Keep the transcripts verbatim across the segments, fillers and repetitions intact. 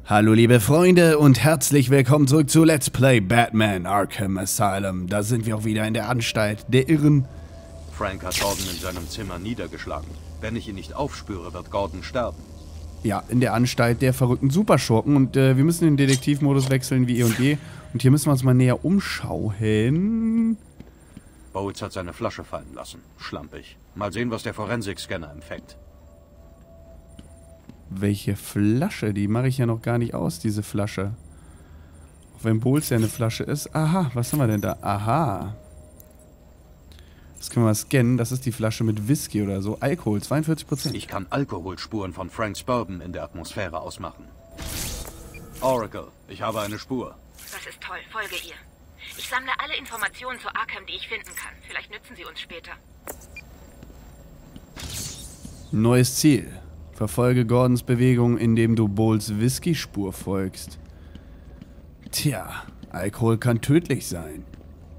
Hallo liebe Freunde und herzlich willkommen zurück zu Let's Play Batman Arkham Asylum. Da sind wir auch wieder in der Anstalt der Irren. Frank hat Gordon in seinem Zimmer niedergeschlagen. Wenn ich ihn nicht aufspüre, wird Gordon sterben. Ja, in der Anstalt der verrückten Superschurken und äh, wir müssen in den Detektivmodus wechseln wie eh und je. Und hier müssen wir uns mal näher umschauen. Bowles hat seine Flasche fallen lassen. Schlampig. Mal sehen, was der Forensik-Scanner empfängt. Welche Flasche? Die mache ich ja noch gar nicht aus, diese Flasche. Auch wenn Bowles ja eine Flasche ist. Aha, was haben wir denn da? Aha. Das können wir mal scannen. Das ist die Flasche mit Whisky oder so. Alkohol, zweiundvierzig Prozent. Ich kann Alkoholspuren von Franks Bourbon in der Atmosphäre ausmachen. Oracle, ich habe eine Spur. Das ist toll, folge ihr. Ich sammle alle Informationen zu Arkham, die ich finden kann. Vielleicht nützen sie uns später. Neues Ziel. Verfolge Gordons Bewegung, indem du Bowles Whisky-Spur folgst. Tja, Alkohol kann tödlich sein.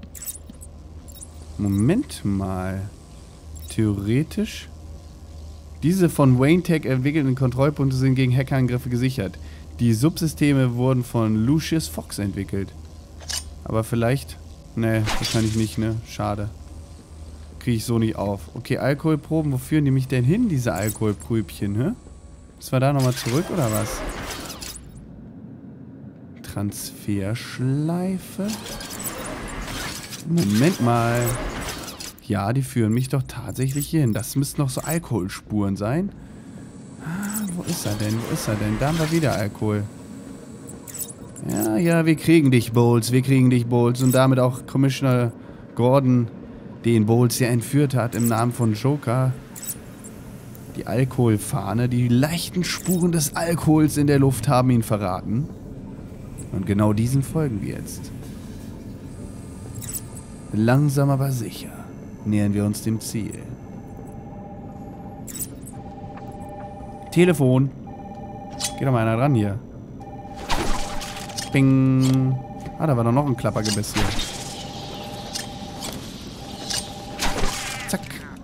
Moment mal. Theoretisch? Diese von Wayne Tech entwickelten Kontrollpunkte sind gegen Hackerangriffe gesichert. Die Subsysteme wurden von Lucius Fox entwickelt. Aber vielleicht... Ne, wahrscheinlich nicht, ne? Schade. Kriege ich so nicht auf. Okay, Alkoholproben. Wo führen die mich denn hin, diese Alkoholprübchen, hä? Müssen wir da nochmal zurück, oder was? Transferschleife? Moment mal. Ja, die führen mich doch tatsächlich hier hin. Das müssten doch so Alkoholspuren sein. Ah, wo ist er denn? Wo ist er denn? Da haben wir wieder Alkohol. Ja, ja, wir kriegen dich, Bowles. Wir kriegen dich, Bowles. Und damit auch Commissioner Gordon, den Bowles ja entführt hat im Namen von Joker. Die Alkoholfahne, die leichten Spuren des Alkohols in der Luft haben ihn verraten. Und genau diesen folgen wir jetzt. Langsam aber sicher nähern wir uns dem Ziel. Telefon. Geht doch mal einer dran hier. Bing. Ah, da war doch noch ein Klappergebiss hier. Zack.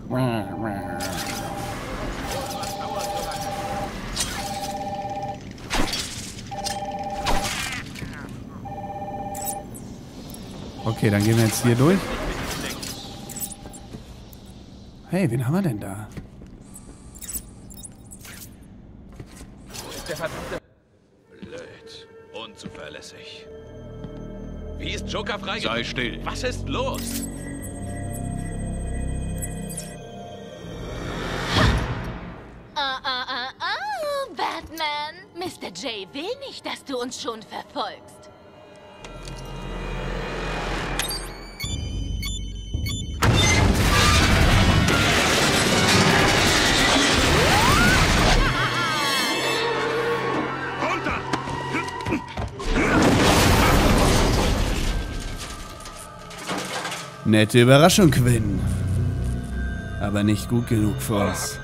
Okay, dann gehen wir jetzt hier durch. Hey, wen haben wir denn da? Der verdammte... Blöd. Unzuverlässig. Wie ist Joker freigegeben? Sei still. Was ist los? Ah, ah, ah, ah, Batman. Mister J will nicht, dass du uns schon verfolgst. Nette Überraschung, Quinn. Aber nicht gut genug für uns.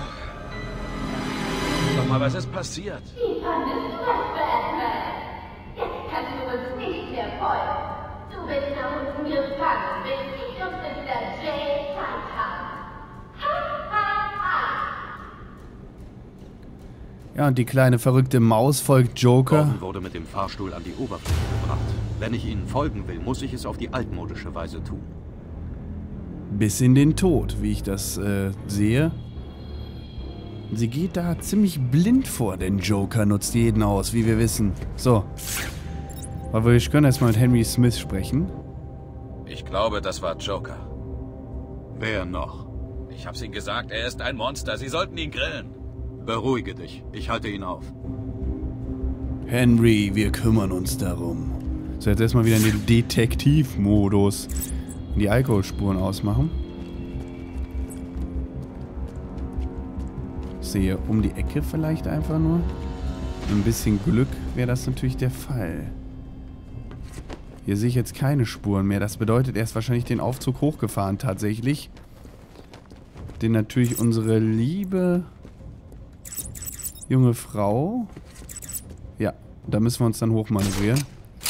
Sag mal, was ist passiert? Wie fandest du das, Batman? Jetzt kannst du uns nicht mehr folgen. Du bist nach unten gefangen, bis ich und Mister J Zeit haben. Ha, ha, ha. Ja, und die kleine verrückte Maus folgt Joker. Gordon wurde mit dem Fahrstuhl an die Oberfläche gebracht. Wenn ich ihnen folgen will, muss ich es auf die altmodische Weise tun. Bis in den Tod, wie ich das äh, sehe. Sie geht da ziemlich blind vor, denn Joker nutzt jeden aus, wie wir wissen. So. Aber wir können erstmal mit Henry Smith sprechen. Ich glaube, das war Joker. Wer noch? Ich hab's Ihnen gesagt, er ist ein Monster. Sie sollten ihn grillen. Beruhige dich. Ich halte ihn auf. Henry, wir kümmern uns darum. So, jetzt erstmal wieder in den Detektivmodus. Die Alkoholspuren ausmachen. Ich sehe um die Ecke vielleicht einfach nur. Ein bisschen Glück wäre das natürlich der Fall. Hier sehe ich jetzt keine Spuren mehr. Das bedeutet, er ist wahrscheinlich den Aufzug hochgefahren tatsächlich. Den natürlich unsere liebe junge Frau... Ja, da müssen wir uns dann hochmanövrieren.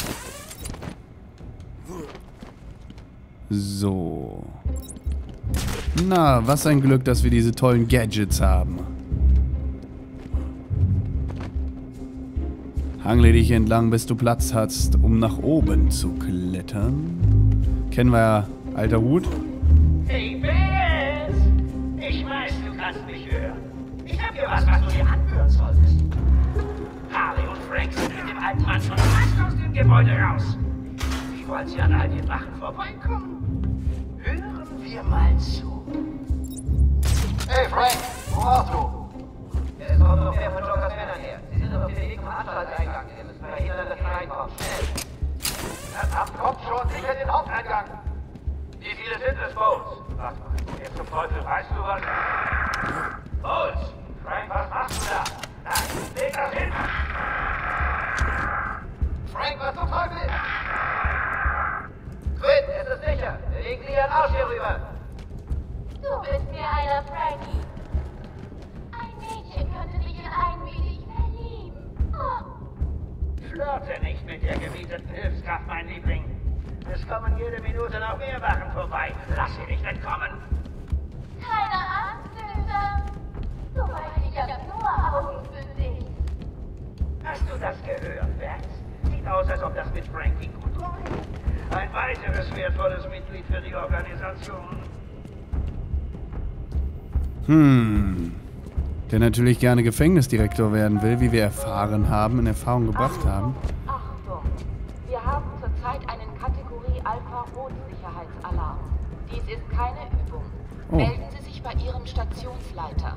So. Na, was ein Glück, dass wir diese tollen Gadgets haben. Hangle dich entlang, bis du Platz hast, um nach oben zu klettern. Kennen wir ja, alter Hut. Hey, Bess! Ich weiß, du kannst mich hören. Ich hab hier was, was du dir anhören solltest. Harley und Frank sind mit dem alten Mann schon fast aus dem Gebäude raus. Wie wollen sie an all den Wachen vorbeikommen? Hören wir mal zu. Hey Frank, wo warst du? Es kommt noch mehr von Jokers Männern her. Sie sind auf dem Weg zum Anstaltseingang. Wir müssen verhindern, dass sie reinkommen. Schnell! Verdammt, kommt schon, sicher den Haupteingang! Wie viele sind es, Bones? Was, jetzt zum Teufel, weißt du was? Bones! Frank, was machst du da? Nein, leg das hin! Frank, was zum Teufel? Quinn, es ist sicher! Wir legen dir ihren Arsch hier rüber! Du bist mir einer, Frankie. Ein Mädchen könnte dich in einen wie dich verlieben. Oh. Flirte nicht mit der gewieseten Hilfskraft, mein Liebling. Es kommen jede Minute noch mehr Wachen vorbei. Lass sie nicht entkommen. Keine Angst, Süßer. Du weißt, ich hab nur Augen für dich. Hast du das gehört, Max? Sieht aus, als ob das mit Frankie gut läuft. Ein weiteres wertvolles Mitglied für die Organisation. Hm. Der natürlich gerne Gefängnisdirektor werden will, wie wir erfahren haben, in Erfahrung gebracht haben. Achtung! Wir haben zurzeit einen Kategorie Alpha-Rot-Sicherheitsalarm. Dies ist keine Übung. Oh. Melden Sie sich bei Ihrem Stationsleiter.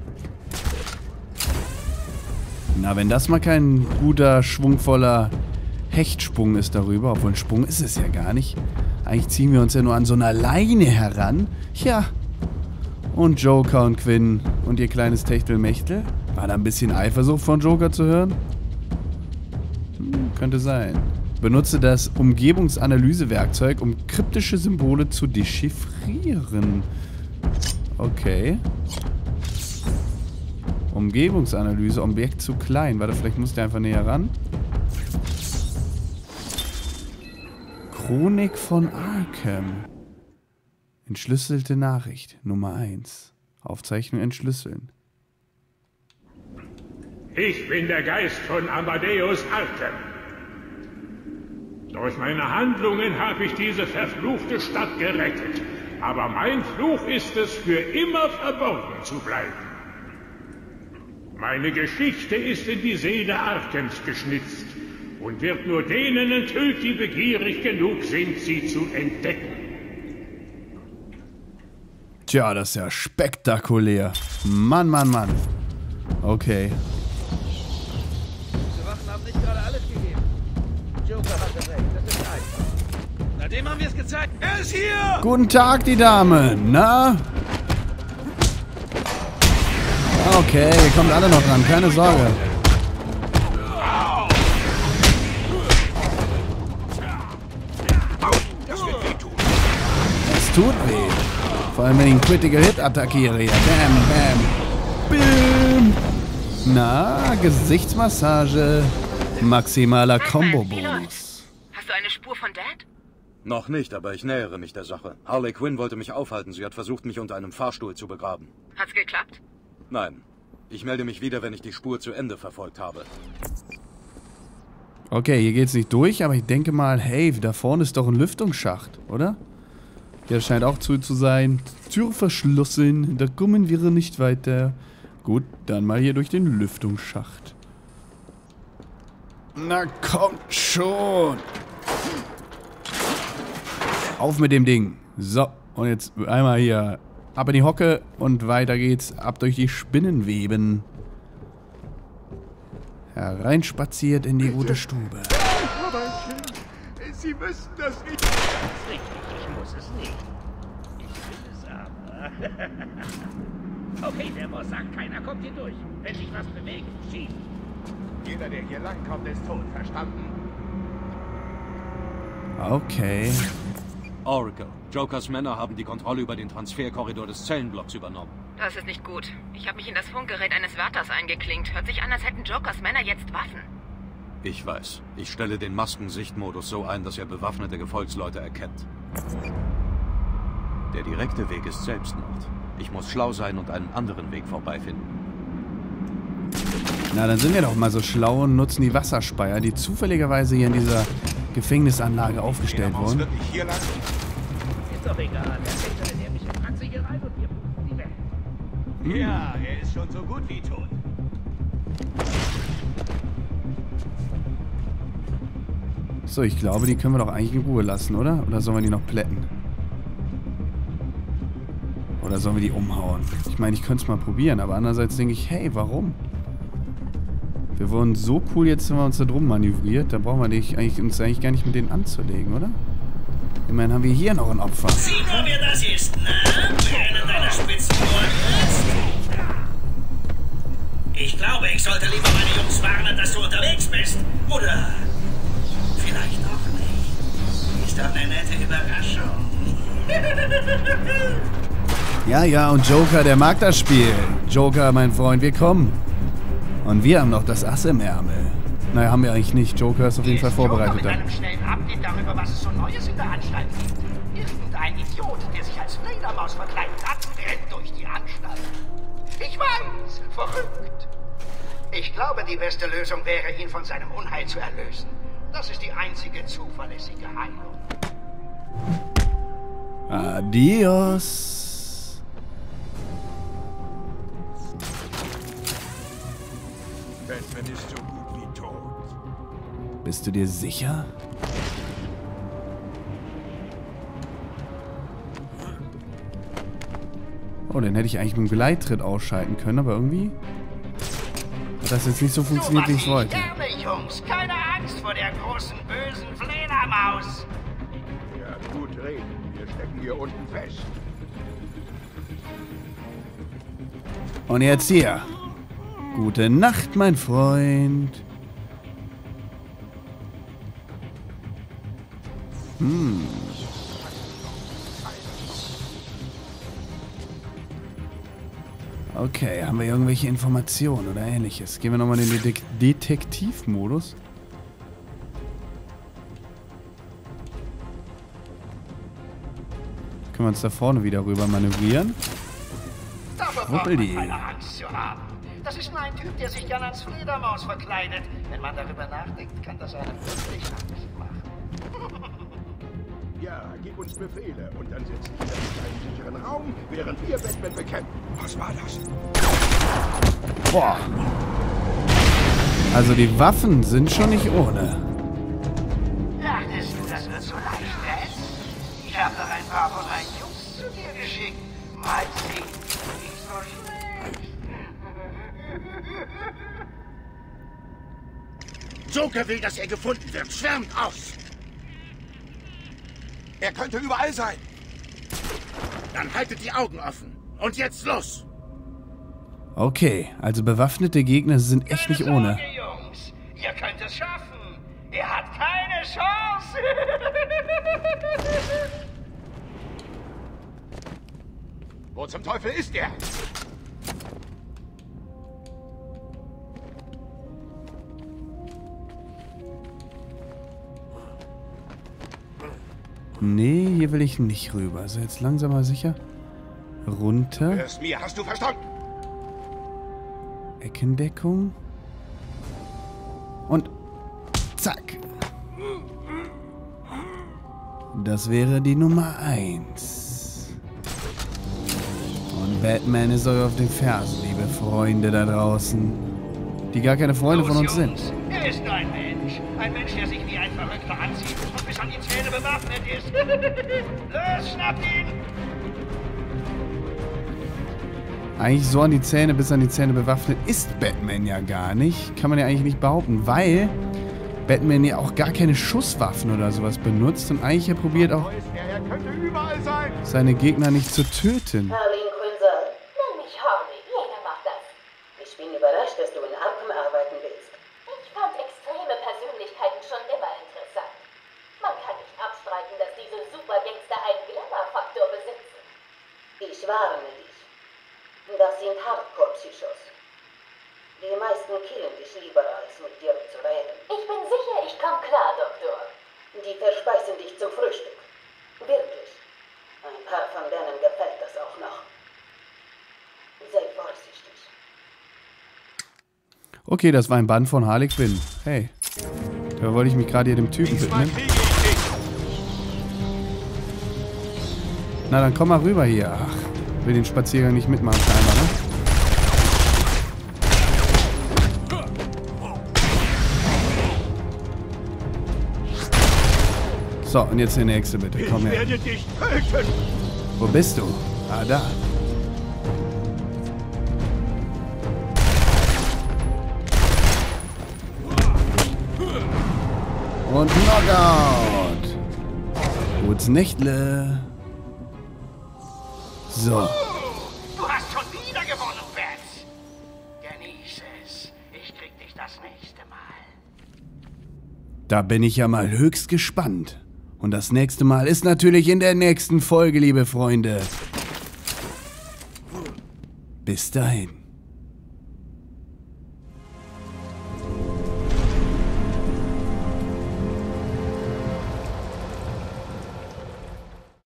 Na, wenn das mal kein guter, schwungvoller Hechtsprung ist darüber, obwohl ein Sprung ist es ja gar nicht. Eigentlich ziehen wir uns ja nur an so einer Leine heran. Ja. Und Joker und Quinn und ihr kleines Techtelmechtel. War da ein bisschen Eifersucht von Joker zu hören? Hm, könnte sein. Benutze das Umgebungsanalysewerkzeug, um kryptische Symbole zu dechiffrieren. Okay. Umgebungsanalyse, Objekt zu klein. Warte, vielleicht muss der einfach näher ran. Chronik von Arkham. Entschlüsselte Nachricht Nummer eins. Aufzeichnung entschlüsseln. Ich bin der Geist von Amadeus Arkham. Durch meine Handlungen habe ich diese verfluchte Stadt gerettet. Aber mein Fluch ist es, für immer verborgen zu bleiben. Meine Geschichte ist in die Seele Arkhams geschnitzt und wird nur denen enthüllt, die begierig genug sind, sie zu entdecken. Tja, das ist ja spektakulär. Mann, Mann, Mann. Okay. Diese Wachen haben nicht gerade alles gegeben. Joker hatte recht, das ist einfach. Na, dem haben wir es gezeigt. Er ist hier! Guten Tag, die Dame. Na? Okay, ihr kommt alle noch dran, keine Sorge. Es tut weh. Vor allem, wenn ich einen Critical Hit attackiere hier. Bam, bam. Bim. Na, Gesichtsmassage. Maximaler Combo-Bonus. Hast du eine Spur von Dad? Noch nicht, aber ich nähere mich der Sache. Harley Quinn wollte mich aufhalten. Sie hat versucht, mich unter einem Fahrstuhl zu begraben. Hat's geklappt? Nein. Ich melde mich wieder, wenn ich die Spur zu Ende verfolgt habe. Okay, hier geht's nicht durch, aber ich denke mal, hey, da vorne ist doch ein Lüftungsschacht, oder? Hier scheint auch zu, zu sein. Tür verschlossen, da kommen wir nicht weiter. Gut, dann mal hier durch den Lüftungsschacht. Na kommt schon. Auf mit dem Ding. So, und jetzt einmal hier ab in die Hocke und weiter geht's. Ab durch die Spinnenweben. Hereinspaziert in die gute Stube. Sie müssen das nicht. Das ist richtig, ich muss es nicht. Ich will es aber. Okay, der Boss sagt, keiner kommt hier durch. Wenn sich was bewegt, schießt. Jeder, der hier langkommt, ist tot, verstanden? Okay. Oracle, Jokers Männer haben die Kontrolle über den Transferkorridor des Zellenblocks übernommen. Das ist nicht gut. Ich habe mich in das Funkgerät eines Wärters eingeklinkt. Hört sich an, als hätten Jokers Männer jetzt Waffen. Ich weiß. Ich stelle den Maskensichtmodus so ein, dass er bewaffnete Gefolgsleute erkennt. Der direkte Weg ist Selbstmord. Ich muss schlau sein und einen anderen Weg vorbeifinden. Na, dann sind wir doch mal so schlau und nutzen die Wasserspeier, die zufälligerweise hier in dieser Gefängnisanlage aufgestellt wurden. Wirklich hier lang? Ist doch egal. Der Täter, der mich in Franzi hier rein und wir pumpen die weg. Ja, er ist schon so gut wie tot. So, ich glaube, die können wir doch eigentlich in Ruhe lassen, oder? Oder sollen wir die noch plätten? Oder sollen wir die umhauen? Ich meine, ich könnte es mal probieren, aber andererseits denke ich, hey, warum? Wir wurden so cool, jetzt sind wir uns da drum manövriert. Da brauchen wir dich eigentlich, uns eigentlich gar nicht mit denen anzulegen, oder? Immerhin haben wir hier noch ein Opfer. Sieh nur, wer das ist, na? Wer einen deiner Spitzenohren ist? Ich glaube, ich sollte lieber meine Jungs warnen, dass du unterwegs bist. Oder vielleicht auch nicht. Ist doch eine nette Überraschung. Ja, ja, und Joker, der mag das Spiel. Joker, mein Freund, wir kommen. Und wir haben noch das Ass im Ärmel. Naja, haben wir eigentlich nicht. Joker ist auf jeden Fall vorbereitet. Joker mit einem schnellen Update darüber, was es so Neues in der Anstalt gibt. Irgendein Idiot, der sich als Fledermaus verkleidet hat, rennt durch die Anstalt. Ich weiß, verrückt. Ich glaube, die beste Lösung wäre, ihn von seinem Unheil zu erlösen. Das ist die einzige zuverlässige Heilung. Adios. Batman ist so gut wie tot. Bist du dir sicher? Oh, den hätte ich eigentlich mit dem Gleittritt ausschalten können, aber irgendwie hat das jetzt nicht so funktioniert, wie ich es wollte. Gerne, Jungs. Keine Angst vor der großen, bösen Fledermaus. Ja, gut reden. Wir stecken hier unten fest. Und jetzt hier. Gute Nacht, mein Freund. Hm. Okay, haben wir irgendwelche Informationen oder ähnliches? Gehen wir nochmal in den Det Detektivmodus. Können wir uns da vorne wieder rüber manövrieren? Davor braucht man keine Angst zu haben. Das ist nur ein Typ, der sich gerne als Fledermaus verkleidet. Wenn man darüber nachdenkt, kann das einem wirklich Angst machen. Ja, gib uns Befehle und dann setz dich wieder in einen sicheren Raum, während wir Batman bekämpfen. Was war das? Boah. Also die Waffen sind schon nicht ohne. Dachtest du, das wird so leicht, Ed? Ich habe doch ein paar von meinen Jungs zu dir geschickt. Mal sehen, nicht so schlecht. Joker will, dass er gefunden wird. Schwärmt aus. Er könnte überall sein. Dann haltet die Augen offen. Und jetzt los. Okay, also bewaffnete Gegner sind echt nicht ohne. Keine Sorge, Jungs. Ihr könnt es schaffen. Er hat keine Chance. Wo zum Teufel ist er? Nee, hier will ich nicht rüber. Also jetzt langsam mal sicher. Runter. Hörst mir, hast du verstanden? Eckendeckung. Und zack. Das wäre die Nummer eins. Und Batman ist euch auf den Fersen, liebe Freunde da draußen. Die gar keine Freunde von uns sind. Er ist nur ein Mensch. Ein Mensch, der sich wie ein Verrückter anzieht und bis an die Zähne bewaffnet ist. Los, schnappt ihn! Eigentlich so an die Zähne, bis an die Zähne bewaffnet ist Batman ja gar nicht. Kann man ja eigentlich nicht behaupten, weil Batman ja auch gar keine Schusswaffen oder sowas benutzt und eigentlich ja probiert auch Er könnte überall sein. seine Gegner nicht zu töten. Harleen Quinzel, nenn mich Harley. Jeder macht das. Ich bin überrascht, dass du in Arkham arbeiten willst. Ich fand extreme Persönlichkeiten schon immer interessant. Man kann nicht abstreiten, dass diese Supergangster einen Glamour-Faktor besitzen. Ich warne dich. Das sind Hardcore-Psychos. Die meisten killen dich lieber, als mit dir zu reden. Ich bin sicher, ich komme klar, Doktor. Die verspeisen dich zum Frühstück. Wirklich. Ein paar von denen gefällt das auch noch. Sei vorsichtig. Okay, das war ein Band von Harley Quinn. Hey. Da wollte ich mich gerade hier dem Typen widmen. Na, dann komm mal rüber hier. Ach, will den Spaziergang nicht mitmachen, scheinbar, ne? So, und jetzt der nächste bitte. Komm her. Ich werde dich töten. Wo bist du? Ah, da. Und Knockout. Gut's Nächtle. So. Du hast schon wieder gewonnen, Bats. Genieße es. Ich krieg dich das nächste Mal. Da bin ich ja mal höchst gespannt. Und das nächste Mal ist natürlich in der nächsten Folge, liebe Freunde. Bis dahin.